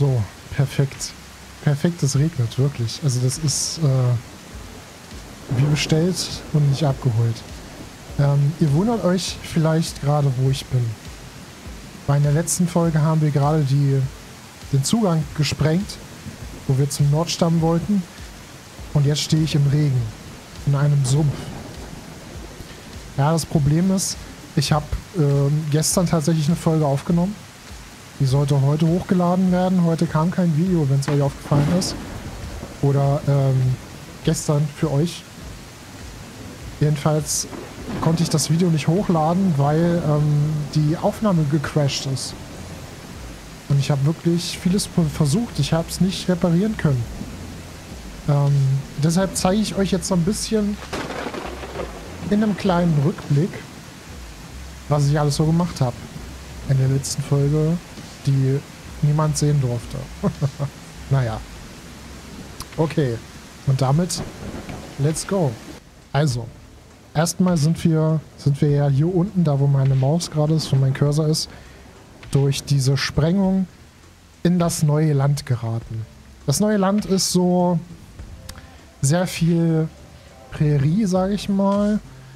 So, perfekt. Perfekt, es regnet, wirklich. Also das ist wie bestellt und nicht abgeholt. Ihr wundert euch vielleicht gerade, wo ich bin. Weil in der letzten Folge haben wir gerade den Zugang gesprengt, wo wir zum Nordstamm wollten. Und jetzt stehe ich im Regen. In einem Sumpf. Ja, das Problem ist, ich habe gestern tatsächlich eine Folge aufgenommen. Die sollte heute hochgeladen werden. Heute kam kein Video, wenn es euch aufgefallen ist. Oder gestern für euch. Jedenfalls konnte ich das Video nicht hochladen, weil die Aufnahme gecrashed ist. Und ich habe wirklich vieles versucht. Ich habe es nicht reparieren können. Deshalb zeige ich euch jetzt so ein bisschen in einem kleinen Rückblick, was ich alles so gemacht habe in der letzten Folge, die niemand sehen durfte. Naja. Okay. Und damit, let's go. Also, erstmal sind wir ja hier unten, da wo meine Maus gerade ist, wo mein Cursor ist, durch diese Sprengung in das neue Land geraten. Das neue Land ist so sehr viel Prärie, sage ich mal.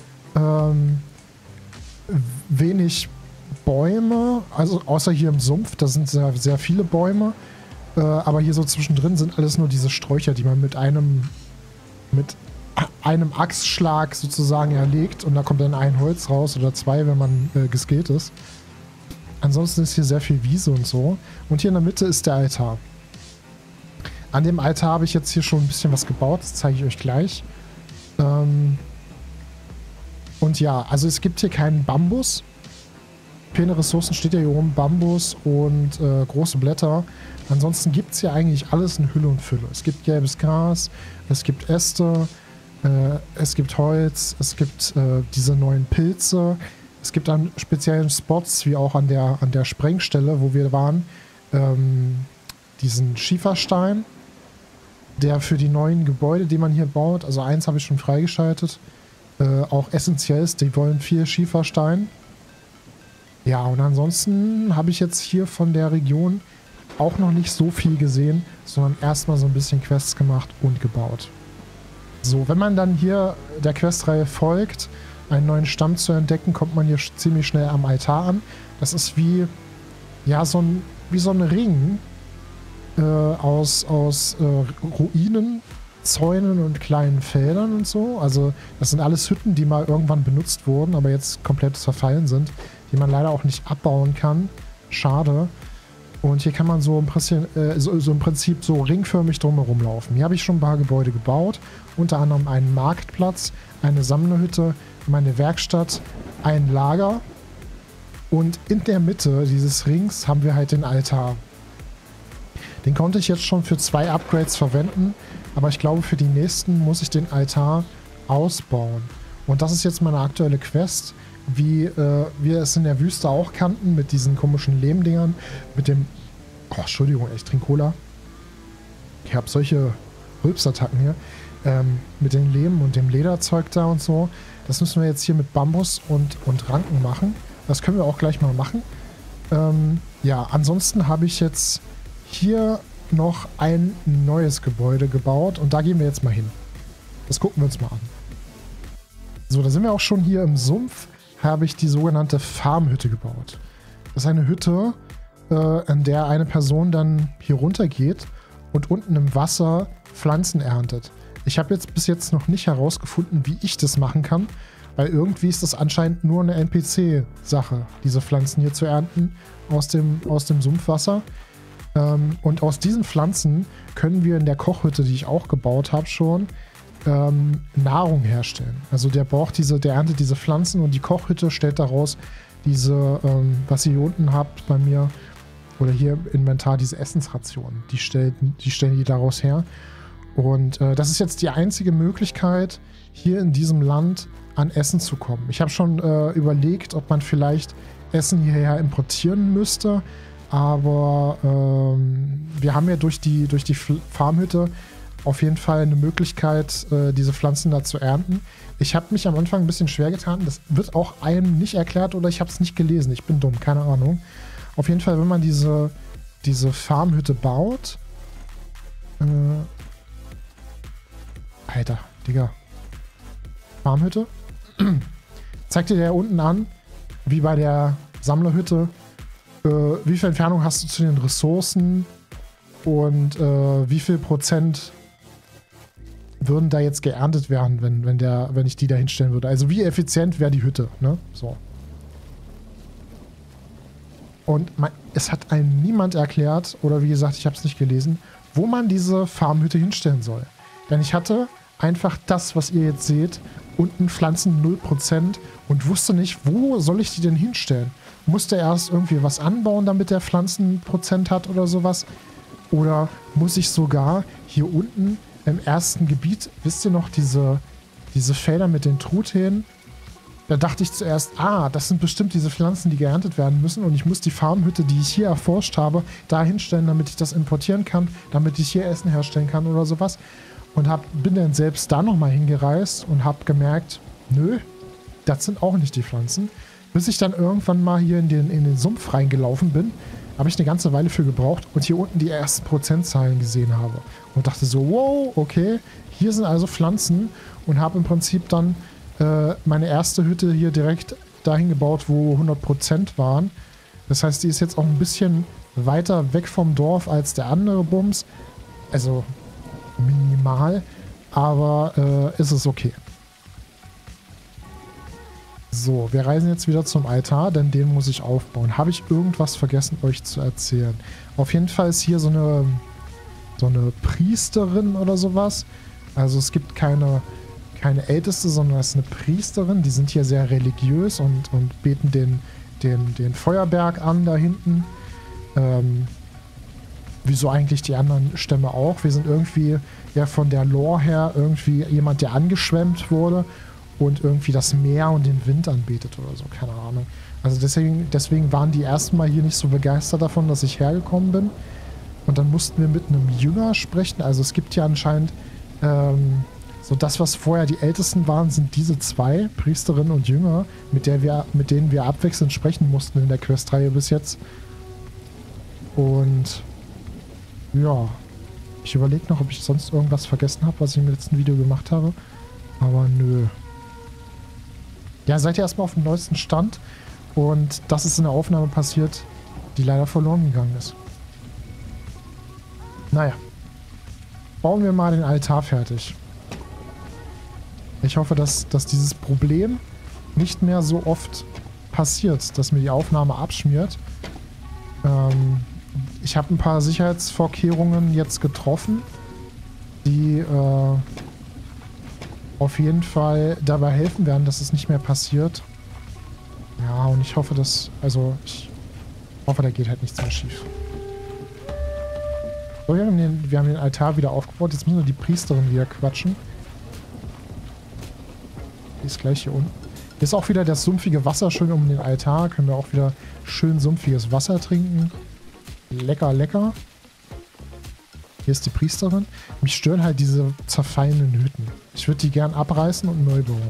Wenig Bäume, also außer hier im Sumpf, da sind sehr, sehr viele Bäume. Aber hier so zwischendrin sind alles nur diese Sträucher, die man mit einem Axtschlag sozusagen erlegt. Und da kommt dann ein Holz raus oder zwei, wenn man geskillt ist. Ansonsten ist hier sehr viel Wiese und so. Und hier in der Mitte ist der Altar. An dem Altar habe ich jetzt hier schon ein bisschen was gebaut. Das zeige ich euch gleich. Und ja, also es gibt hier keinen Bambus. Fehlende Ressourcen steht ja hier oben. Bambus und große Blätter. Ansonsten gibt es hier eigentlich alles in Hülle und Fülle. Es gibt gelbes Gras, es gibt Äste, es gibt Holz, es gibt diese neuen Pilze. Es gibt an speziellen Spots, wie auch an der Sprengstelle, wo wir waren, diesen Schieferstein, der für die neuen Gebäude, die man hier baut, also eins habe ich schon freigeschaltet, auch essentiell ist. Die wollen viel Schieferstein. Ja, und ansonsten habe ich jetzt hier von der Region auch noch nicht so viel gesehen, sondern erstmal so ein bisschen Quests gemacht und gebaut. So, wenn man dann hier der Questreihe folgt, einen neuen Stamm zu entdecken, kommt man hier ziemlich schnell am Altar an. Das ist wie so ein Ring aus Ruinen, Zäunen und kleinen Feldern und so. Also das sind alles Hütten, die mal irgendwann benutzt wurden, aber jetzt komplett verfallen sind, die man leider auch nicht abbauen kann. Schade. Und hier kann man so im Prinzip so ringförmig drumherum laufen. Hier habe ich schon ein paar Gebäude gebaut. Unter anderem einen Marktplatz, eine Sammlerhütte, meine Werkstatt, ein Lager. Und in der Mitte dieses Rings haben wir halt den Altar. Den konnte ich jetzt schon für 2 Upgrades verwenden. Aber ich glaube, für die nächsten muss ich den Altar ausbauen. Und das ist jetzt meine aktuelle Quest. Wie wir es in der Wüste auch kannten, mit diesen komischen Lehmdingern, mit dem... Oh, Entschuldigung, ich trinke Cola. Ich habe solche Rülpsattacken hier. Mit dem Lehm und dem Lederzeug da und so. Das müssen wir jetzt hier mit Bambus und Ranken machen. Das können wir auch gleich mal machen. Ja, ansonsten habe ich jetzt hier noch ein neues Gebäude gebaut und da gehen wir jetzt mal hin. Das gucken wir uns mal an. So, da sind wir auch schon hier im Sumpf. Habe ich die sogenannte Farmhütte gebaut. Das ist eine Hütte, in der eine Person dann hier runter geht und unten im Wasser Pflanzen erntet. Ich habe jetzt bis jetzt noch nicht herausgefunden, wie ich das machen kann, weil irgendwie ist das anscheinend nur eine NPC-Sache, diese Pflanzen hier zu ernten aus dem Sumpfwasser. Und aus diesen Pflanzen können wir in der Kochhütte, die ich auch gebaut habe schon, Nahrung herstellen. Also der erntet diese Pflanzen und die Kochhütte stellt daraus diese, was ihr hier unten habt bei mir, oder hier im Inventar, diese Essensrationen. Die stellen die daraus her. Und das ist jetzt die einzige Möglichkeit, hier in diesem Land an Essen zu kommen. Ich habe schon überlegt, ob man vielleicht Essen hierher importieren müsste, aber wir haben ja durch die Farmhütte auf jeden Fall eine Möglichkeit, diese Pflanzen da zu ernten. Ich habe mich am Anfang ein bisschen schwer getan. Das wird auch einem nicht erklärt oder ich habe es nicht gelesen. Ich bin dumm, keine Ahnung. Auf jeden Fall, wenn man diese diese Farmhütte baut. Alter, Digga. Farmhütte. Zeigt dir der unten an, wie bei der Sammlerhütte, wie viel Entfernung hast du zu den Ressourcen und wie viel Prozent würden da jetzt geerntet werden, wenn ich die da hinstellen würde. Also wie effizient wäre die Hütte, ne? So. Und es hat einem niemand erklärt, oder wie gesagt, ich habe es nicht gelesen, wo man diese Farmhütte hinstellen soll. Denn ich hatte einfach das, was ihr jetzt seht, unten Pflanzen 0% und wusste nicht, wo soll ich die denn hinstellen? Musste erst irgendwie was anbauen, damit der Pflanzenprozent hat oder sowas? Oder muss ich sogar hier unten im ersten Gebiet, wisst ihr noch, diese Felder mit den Truthähnen? Da dachte ich zuerst, das sind bestimmt diese Pflanzen, die geerntet werden müssen und ich muss die Farmhütte, die ich hier erforscht habe, da hinstellen, damit ich das importieren kann, damit ich hier Essen herstellen kann oder sowas. Und bin dann selbst da nochmal hingereist und habe gemerkt, nö, das sind auch nicht die Pflanzen. Bis ich dann irgendwann mal hier in den Sumpf reingelaufen bin, habe ich eine ganze Weile für gebraucht und hier unten die ersten Prozentzahlen gesehen habe. Und dachte so, wow, okay, hier sind also Pflanzen und habe im Prinzip dann meine erste Hütte hier direkt dahin gebaut, wo 100% waren. Das heißt, die ist jetzt auch ein bisschen weiter weg vom Dorf als der andere Bums. Also minimal, aber ist es okay. So, wir reisen jetzt wieder zum Altar, denn den muss ich aufbauen. Habe ich irgendwas vergessen, euch zu erzählen? Auf jeden Fall ist hier so eine Priesterin oder sowas. Also es gibt keine Älteste, sondern es ist eine Priesterin. Die sind hier sehr religiös und beten den Feuerberg an da hinten. Wie so eigentlich die anderen Stämme auch. Wir sind irgendwie ja von der Lore her irgendwie jemand, der angeschwemmt wurde und irgendwie das Meer und den Wind anbetet oder so. Keine Ahnung. Also deswegen waren die ersten Mal hier nicht so begeistert davon, dass ich hergekommen bin. Und dann mussten wir mit einem Jünger sprechen. Also es gibt ja anscheinend so das, was vorher die Ältesten waren, sind diese zwei, Priesterin und Jünger, mit denen wir abwechselnd sprechen mussten in der Questreihe bis jetzt. Und ja, ich überlege noch, ob ich sonst irgendwas vergessen habe, was ich im letzten Video gemacht habe. Aber nö. Ja, seid ihr erstmal auf dem neuesten Stand. Und das ist in der Aufnahme passiert, die leider verloren gegangen ist. Naja. Bauen wir mal den Altar fertig. Ich hoffe, dass dieses Problem nicht mehr so oft passiert, dass mir die Aufnahme abschmiert. Ich habe ein paar Sicherheitsvorkehrungen jetzt getroffen, die auf jeden Fall dabei helfen werden, dass es nicht mehr passiert. Ja, und ich hoffe, da geht halt nichts mehr schief. So, wir haben den Altar wieder aufgebaut. Jetzt müssen wir die Priesterin wieder quatschen. Die ist gleich hier unten. Hier ist auch wieder das sumpfige Wasser schön um den Altar. Können wir auch wieder schön sumpfiges Wasser trinken. Lecker, lecker. Hier ist die Priesterin. Mich stören halt diese zerfallenen Hütten. Ich würde die gern abreißen und neu bauen.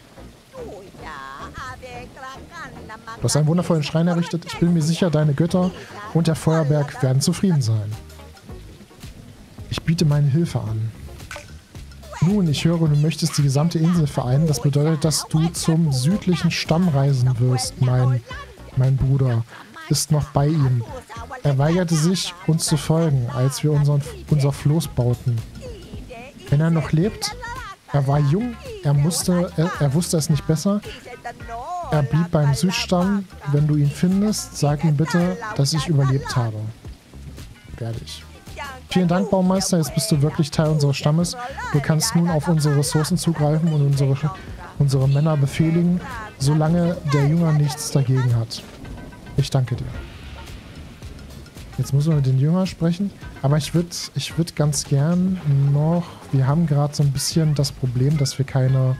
Du hast einen wundervollen Schrein errichtet. Ich bin mir sicher, deine Götter und der Feuerberg werden zufrieden sein. Ich biete meine Hilfe an. Nun, ich höre, du möchtest die gesamte Insel vereinen. Das bedeutet, dass du zum südlichen Stamm reisen wirst. Mein Bruder ist noch bei ihm. Er weigerte sich, uns zu folgen, als wir unser Floß bauten. Wenn er noch lebt, er war jung, er wusste es nicht besser. Er blieb beim Südstamm. Wenn du ihn findest, sag ihm bitte, dass ich überlebt habe. Werde ich. Vielen Dank, Baumeister. Jetzt bist du wirklich Teil unseres Stammes. Du kannst nun auf unsere Ressourcen zugreifen und unsere Männer befehligen, solange der Jünger nichts dagegen hat. Ich danke dir. Jetzt müssen wir mit den Jüngern sprechen. Aber ich würd ganz gern noch... Wir haben gerade so ein bisschen das Problem, dass wir keine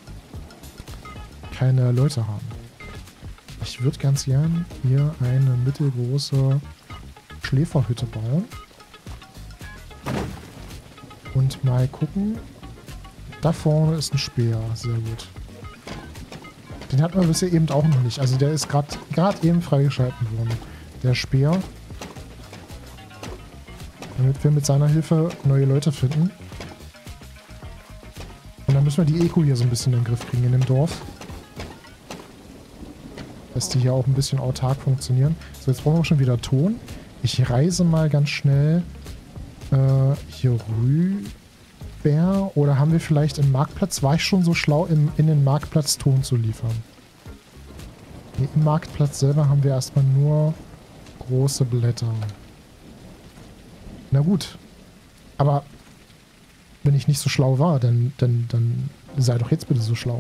Leute haben. Ich würde ganz gern hier eine mittelgroße Schläferhütte bauen. Und mal gucken. Da vorne ist ein Speer. Sehr gut. Den hatten wir bisher eben auch noch nicht. Also der ist gerade eben freigeschalten worden. Der Speer. damit wir mit seiner Hilfe neue Leute finden. Und dann müssen wir die Eco hier so ein bisschen in den Griff kriegen in dem Dorf. Dass die hier auch ein bisschen autark funktionieren. So, jetzt brauchen wir schon wieder Ton. Ich reise mal ganz schnell hier rüber. Oder haben wir vielleicht im Marktplatz, war ich schon so schlau, in den Marktplatz Ton zu liefern? Nee, im Marktplatz selber haben wir erstmal nur große Blätter. Na gut. Aber wenn ich nicht so schlau war, dann sei doch jetzt bitte so schlau.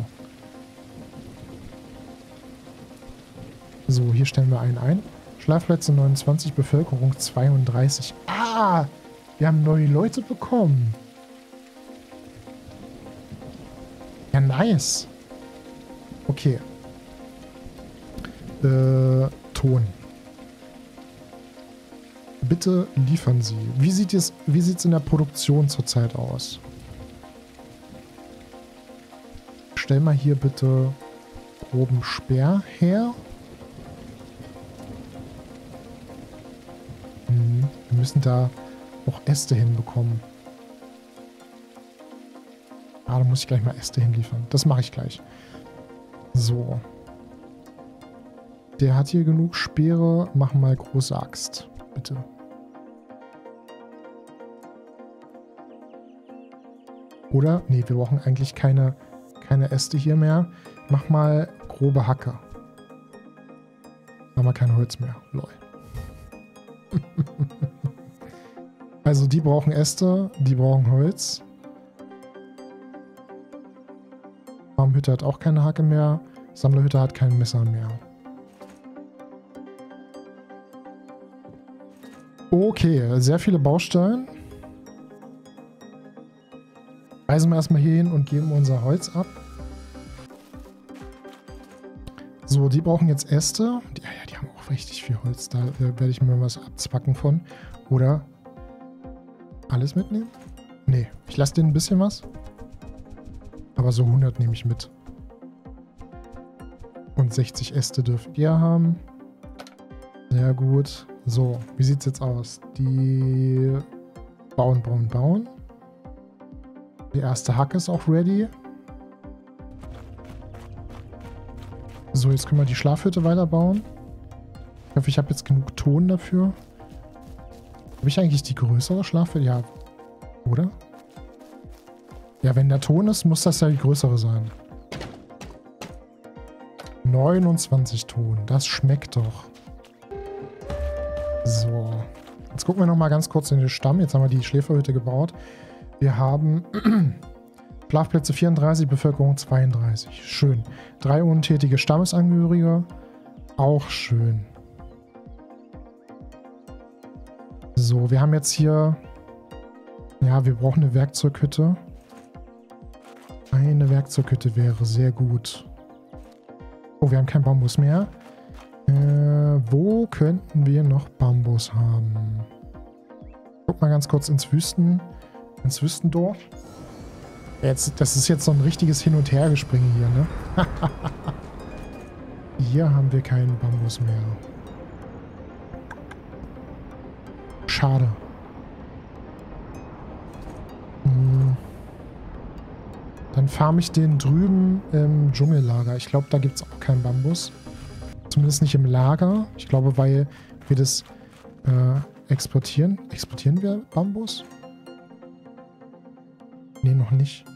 So, hier stellen wir einen ein. Schlafplätze 29, Bevölkerung 32. Ah! Wir haben neue Leute bekommen. Ja, nice. Okay. Ton. Bitte liefern Sie. Wie sieht's in der Produktion zurzeit aus? Stell mal hier bitte groben Speer her. Wir müssen da auch Äste hinbekommen. Ah, da muss ich gleich mal Äste hinliefern. Das mache ich gleich. So. Der hat hier genug Speere. Machen mal große Axt. Bitte. Oder? Nee, wir brauchen eigentlich keine Äste hier mehr. Mach mal grobe Hacke. Haben wir kein Holz mehr. Lol. Also die brauchen Äste, die brauchen Holz. Farmhütte hat auch keine Hacke mehr. Sammlerhütte hat kein Messer mehr. Okay, sehr viele Baustellen. Reisen wir erstmal hier hin und geben unser Holz ab. So, die brauchen jetzt Äste. Die haben auch richtig viel Holz. Da werde ich mir was abzwacken von. Oder alles mitnehmen? Nee, ich lasse denen ein bisschen was. Aber so 100 nehme ich mit. Und 60 Äste dürft ihr haben. Sehr gut. So, wie sieht es jetzt aus? Die bauen. Die erste Hacke ist auch ready. So, jetzt können wir die Schlafhütte weiterbauen. Ich hoffe, ich habe jetzt genug Ton dafür. Habe ich eigentlich die größere Schlafhütte? Ja, oder? Ja, wenn der Ton ist, muss das ja die größere sein. 29 Ton, das schmeckt doch. So, jetzt gucken wir nochmal ganz kurz in den Stamm. Jetzt haben wir die Schläferhütte gebaut. Wir haben Schlafplätze 34, Bevölkerung 32. Schön. 3 untätige Stammesangehörige. Auch schön. So, wir haben jetzt hier... Ja, wir brauchen eine Werkzeughütte. Eine Werkzeughütte wäre sehr gut. Oh, wir haben keinen Bambus mehr. Wo könnten wir noch Bambus haben? Guck mal ganz kurz ins Wüstendorf. Das ist jetzt so ein richtiges Hin- und Hergespringe hier, ne? Hier haben wir keinen Bambus mehr. Schade. Dann farme ich den drüben im Dschungellager. Ich glaube, da gibt es auch keinen Bambus. Zumindest nicht im Lager. Ich glaube, weil wir das exportieren. Exportieren wir Bambus? Nee, noch nicht.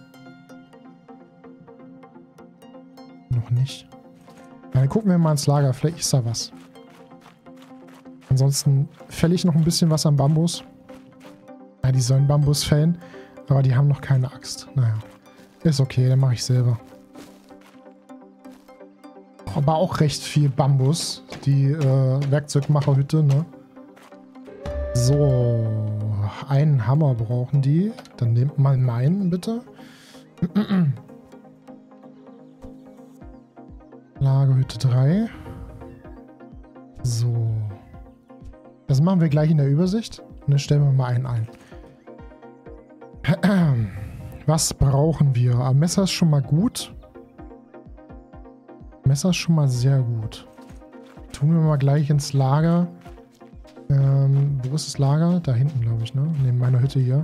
Noch nicht. Ja, dann gucken wir mal ins Lager. Vielleicht ist da was. Ansonsten fälle ich noch ein bisschen was am Bambus. Ja, die sollen Bambus fällen. Aber die haben noch keine Axt. Naja. Ist okay, dann mache ich selber. Aber auch recht viel Bambus. Die Werkzeugmacherhütte, ne? So. Einen Hammer brauchen die. Dann nehmt mal meinen, bitte. Lagerhütte 3. So. Das machen wir gleich in der Übersicht. Und dann stellen wir mal einen ein. Was brauchen wir? Ein Messer ist schon mal gut. Messer ist schon mal sehr gut. Tun wir mal gleich ins Lager Wo ist das Lager? Da hinten, glaube ich, ne? Neben meiner Hütte hier.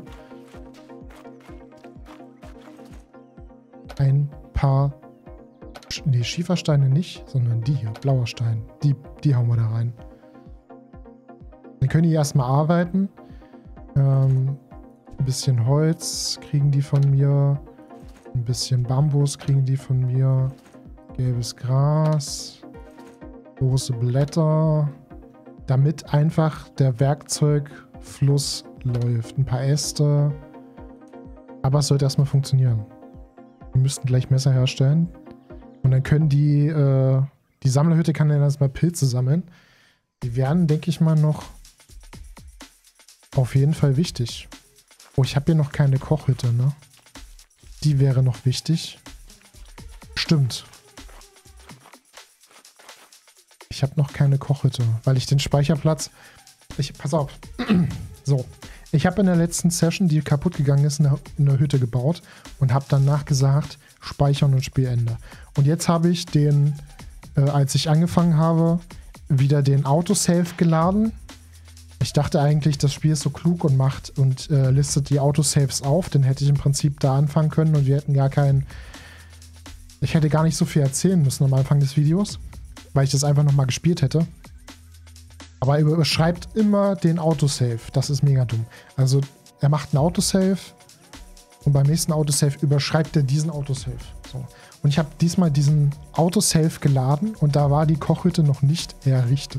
Ein paar... Nee, Schiefersteine nicht, sondern die hier. Blauer Stein. Die hauen wir da rein. Dann können die erstmal arbeiten. Ein bisschen Holz kriegen die von mir. Ein bisschen Bambus kriegen die von mir. Gelbes Gras. Große Blätter. Damit einfach der Werkzeugfluss läuft. Ein paar Äste. Aber es sollte erstmal funktionieren. Wir müssten gleich Messer herstellen. Und dann können die Sammlerhütte kann dann erstmal Pilze sammeln. Die werden, denke ich mal, noch auf jeden Fall wichtig. Oh, ich habe hier noch keine Kochhütte, ne? Die wäre noch wichtig. Stimmt. Ich habe noch keine Kochhütte, weil ich den Speicherplatz... Pass auf. So. Ich habe in der letzten Session, die kaputt gegangen ist, eine Hütte gebaut und habe danach gesagt, speichern und Spielende. Und jetzt habe ich den, als ich angefangen habe, wieder den Autosave geladen. Ich dachte eigentlich, das Spiel ist so klug und macht und listet die Autosaves auf. Dann hätte ich im Prinzip da anfangen können und wir hätten gar keinen... Ich hätte gar nicht so viel erzählen müssen am Anfang des Videos, weil ich das einfach nochmal gespielt hätte. Aber er überschreibt immer den Autosave. Das ist mega dumm. Also er macht einen Autosave und beim nächsten Autosave überschreibt er diesen Autosave. So. Und ich habe diesmal diesen Autosave geladen und da war die Kochhütte noch nicht errichtet.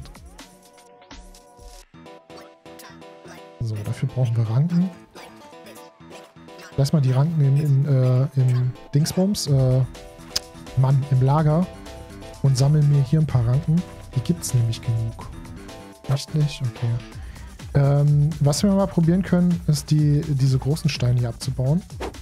So, dafür brauchen wir Ranken. Lass mal die Ranken im Dingsbums, im Lager und sammeln mir hier ein paar Ranken. Die gibt es nämlich genug. Echt nicht? Okay. Was wir mal probieren können, ist diese großen Steine hier abzubauen.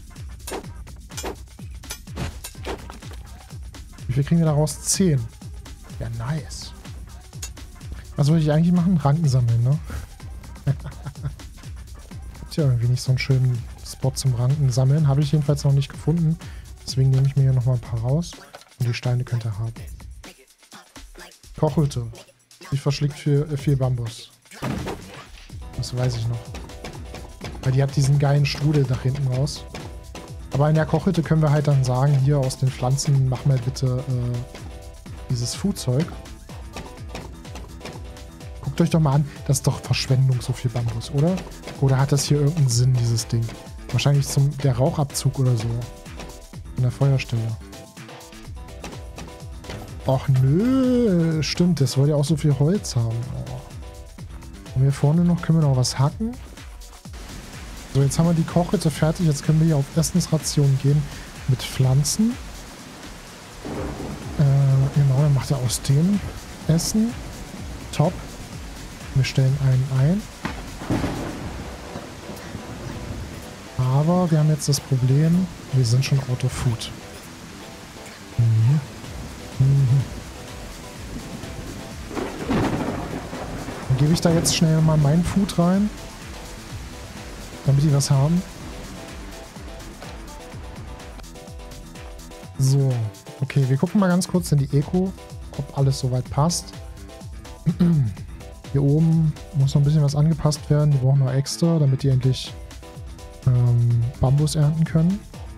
Wie viel kriegen wir daraus? 10. Ja, nice. Was wollte ich eigentlich machen? Ranken sammeln, ne? Gibt ja irgendwie nicht so einen schönen Spot zum Ranken sammeln. Habe ich jedenfalls noch nicht gefunden. Deswegen nehme ich mir hier nochmal ein paar raus. Und die Steine könnt ihr haben. Kochhütte. Die verschlägt viel Bambus. Das weiß ich noch. Weil die hat diesen geilen Strudel nach hinten raus. Aber in der Kochhütte können wir halt dann sagen, hier aus den Pflanzen, mach mal bitte dieses Foodzeug. Guckt euch doch mal an, das ist doch Verschwendung, so viel Bambus, oder? Oder hat das hier irgendeinen Sinn, dieses Ding? Wahrscheinlich der Rauchabzug oder so. Von der Feuerstelle. Och nö, stimmt, das wollte ja auch so viel Holz haben. Oh. Und hier vorne noch, können wir noch was hacken. So, jetzt haben wir die Kochhütte fertig. Jetzt können wir hier auf Essensration gehen mit Pflanzen. Genau, dann macht er aus dem Essen. Top. Wir stellen einen ein. Aber wir haben jetzt das Problem, wir sind schon out of food. Dann gebe ich da jetzt schnell mal mein Food rein, damit die was haben. So, okay, wir gucken mal ganz kurz in die Eco, ob alles soweit passt. Hier oben muss noch ein bisschen was angepasst werden. Die brauchen noch extra, damit die endlich Bambus ernten können.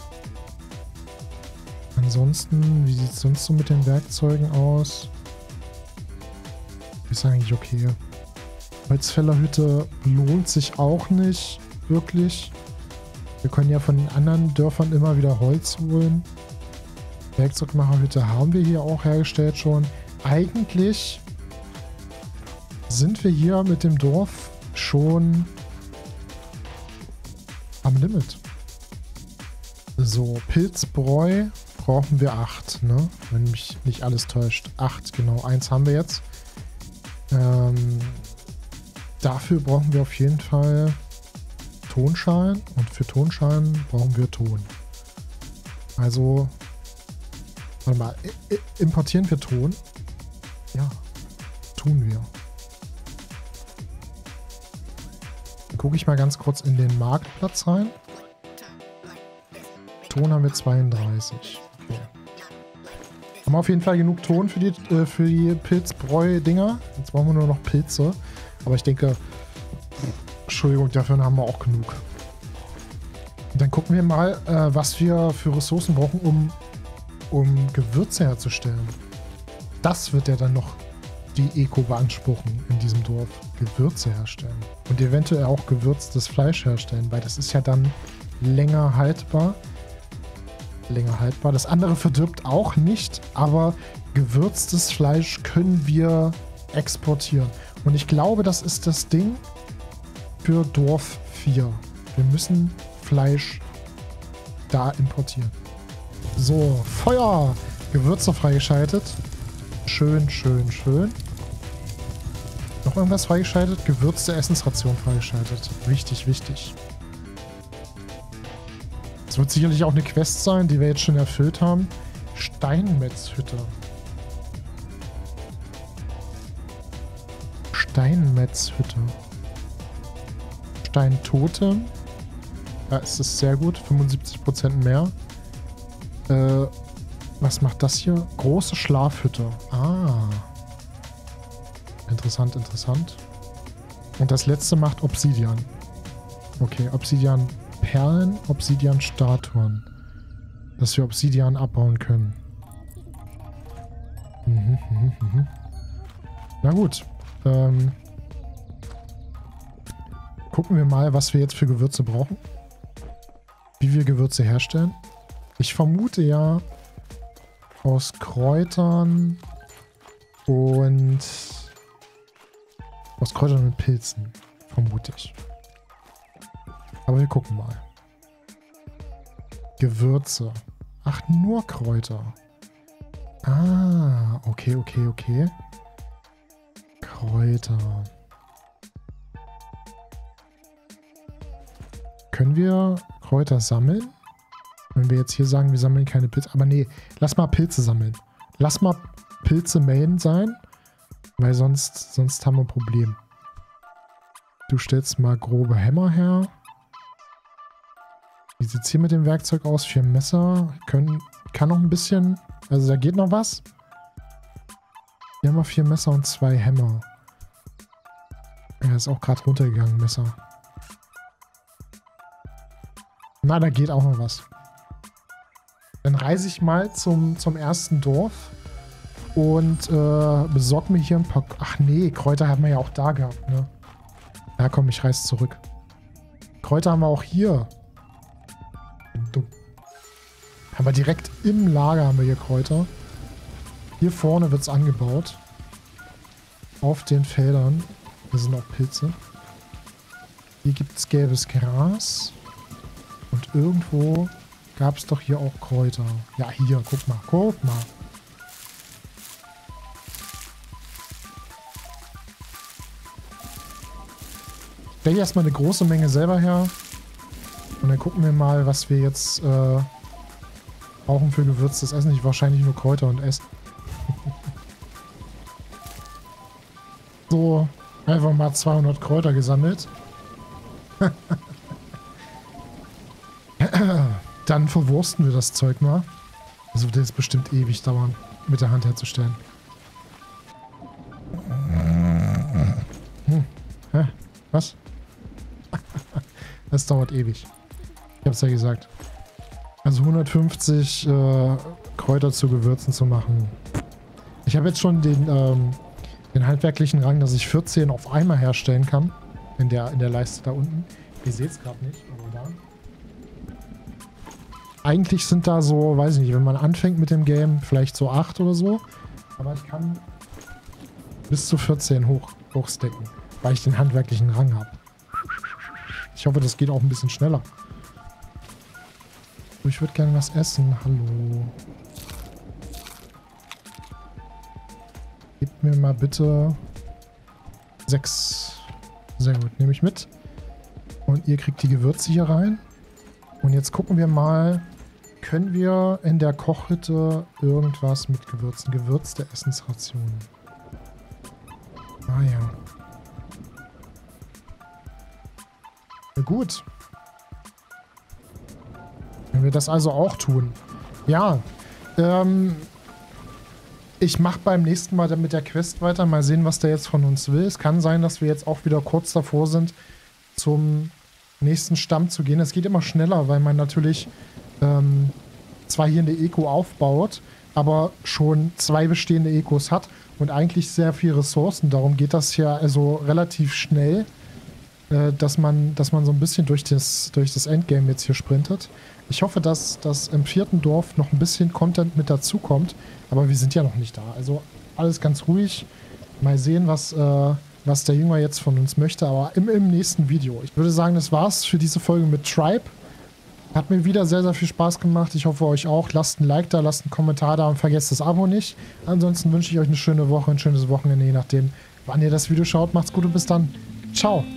Ansonsten, wie sieht es sonst so mit den Werkzeugen aus? Ist eigentlich okay. Holzfällerhütte lohnt sich auch nicht wirklich. Wir können ja von den anderen Dörfern immer wieder Holz holen. Werkzeugmacherhütte haben wir hier auch hergestellt schon. Eigentlich sind wir hier mit dem Dorf schon am Limit. So, Pilzbräu brauchen wir 8, ne? Wenn mich nicht alles täuscht. 8, genau. 1 haben wir jetzt. Dafür brauchen wir auf jeden Fall Tonschalen. Und für Tonschalen brauchen wir Ton. Also, warte mal. Importieren wir Ton? Ja, tun wir. Dann gucke ich mal ganz kurz in den Marktplatz rein. Ton haben wir 32. Okay. Haben wir auf jeden Fall genug Ton für die Pilzbräu-Dinger. Jetzt brauchen wir nur noch Pilze. Aber ich denke, Entschuldigung, dafür haben wir auch genug. Und dann gucken wir mal, was wir für Ressourcen brauchen, um Gewürze herzustellen. Das wird ja dann noch die Eco beanspruchen in diesem Dorf. Gewürze herstellen. Und eventuell auch gewürztes Fleisch herstellen, weil das ist ja dann länger haltbar. Das andere verdirbt auch nicht, aber gewürztes Fleisch können wir exportieren. Und ich glaube, das ist das Ding für Dorf 4. Wir müssen Fleisch da importieren. So, Feuer! Gewürze freigeschaltet. Schön, schön, schön. Noch irgendwas freigeschaltet? Gewürzte Essensration freigeschaltet. Wichtig, wichtig. Das wird sicherlich auch eine Quest sein, die wir jetzt schon erfüllt haben. Steinmetzhütte. Steinmetzhütte. Steintotem. Da ist es sehr gut. 75% mehr. Was macht das hier? Große Schlafhütte. Ah. Interessant, interessant. Und das letzte macht Obsidian. Okay, Obsidian Perlen, Obsidian Statuen. Dass wir Obsidian abbauen können. Na gut. Gucken wir mal, was wir jetzt für Gewürze brauchen. Wie wir Gewürze herstellen. Ich vermute ja aus Kräutern und Pilzen. Vermute ich. Aber wir gucken mal. Gewürze. Ach, nur Kräuter. Ah, okay, okay, okay. Kräuter. Können wir Kräuter sammeln? Wenn wir jetzt hier sagen, wir sammeln keine Pilze. Aber nee, lass mal Pilze sammeln. Lass mal Pilze melden sein. Weil sonst haben wir ein Problem. Du stellst mal grobe Hämmer her. Wie sieht es hier mit dem Werkzeug aus? 4 Messer. Kann noch ein bisschen. Also da geht noch was. Hier haben wir 4 Messer und 2 Hämmer. Er ist auch gerade runtergegangen, Messer. Na, da geht auch noch was. Dann reise ich mal zum ersten Dorf und besorge mir hier ein paar... Ach nee, Kräuter haben wir ja auch da gehabt, ne? Ja komm, ich reise zurück. Kräuter haben wir auch hier. Dumm. Haben wir direkt im Lager haben wir hier Kräuter. Hier vorne wird es angebaut. Auf den Feldern. Hier sind auch Pilze. Hier gibt es gelbes Gras. Und irgendwo gab es doch hier auch Kräuter. Ja, hier, guck mal, guck mal. Ich stelle erstmal eine große Menge selber her. Und dann gucken wir mal, was wir jetzt brauchen für gewürztes Essen. Ich wahrscheinlich nur Kräuter und Essen. So, einfach mal 200 Kräuter gesammelt. Dann verwursten wir das Zeug mal. Das wird jetzt bestimmt ewig dauern, mit der Hand herzustellen. Hä? Was? Das dauert ewig. Ich hab's ja gesagt. Also 150 Kräuter zu Gewürzen zu machen. Ich habe jetzt schon den handwerklichen Rang, dass ich 14 auf einmal herstellen kann. In der Leiste da unten. Ihr seht es gerade nicht, aber da. Eigentlich sind da so, weiß ich nicht, wenn man anfängt mit dem Game, vielleicht so 8 oder so. Aber ich kann bis zu 14 hochstecken, weil ich den handwerklichen Rang habe. Ich hoffe, das geht auch ein bisschen schneller. Ich würde gerne was essen. Hallo. Gebt mir mal bitte 6. Sehr gut, nehme ich mit. Und ihr kriegt die Gewürze hier rein. Und jetzt gucken wir mal, können wir in der Kochhütte irgendwas mit Gewürzen? Gewürzte Essensrationen. Ah ja. Ja, gut. Wenn wir das also auch tun. Ja, Ich mache beim nächsten Mal dann mit der Quest weiter. Mal sehen, was der jetzt von uns will. Es kann sein, dass wir jetzt auch wieder kurz davor sind, zum nächsten Stamm zu gehen. Es geht immer schneller, weil man natürlich zwar hier eine Eco aufbaut, aber schon 2 bestehende Ecos hat und eigentlich sehr viel Ressourcen. Darum geht das ja also relativ schnell, dass man so ein bisschen durch das Endgame jetzt hier sprintet. Ich hoffe, dass im 4. Dorf noch ein bisschen Content mit dazukommt, aber wir sind ja noch nicht da. Also alles ganz ruhig. Mal sehen, was der Jünger jetzt von uns möchte, aber im nächsten Video. Ich würde sagen, das war's für diese Folge mit Tribe. Hat mir wieder sehr, sehr viel Spaß gemacht. Ich hoffe, euch auch. Lasst ein Like da, lasst einen Kommentar da und vergesst das Abo nicht. Ansonsten wünsche ich euch eine schöne Woche, ein schönes Wochenende, je nachdem, wann ihr das Video schaut. Macht's gut und bis dann. Ciao.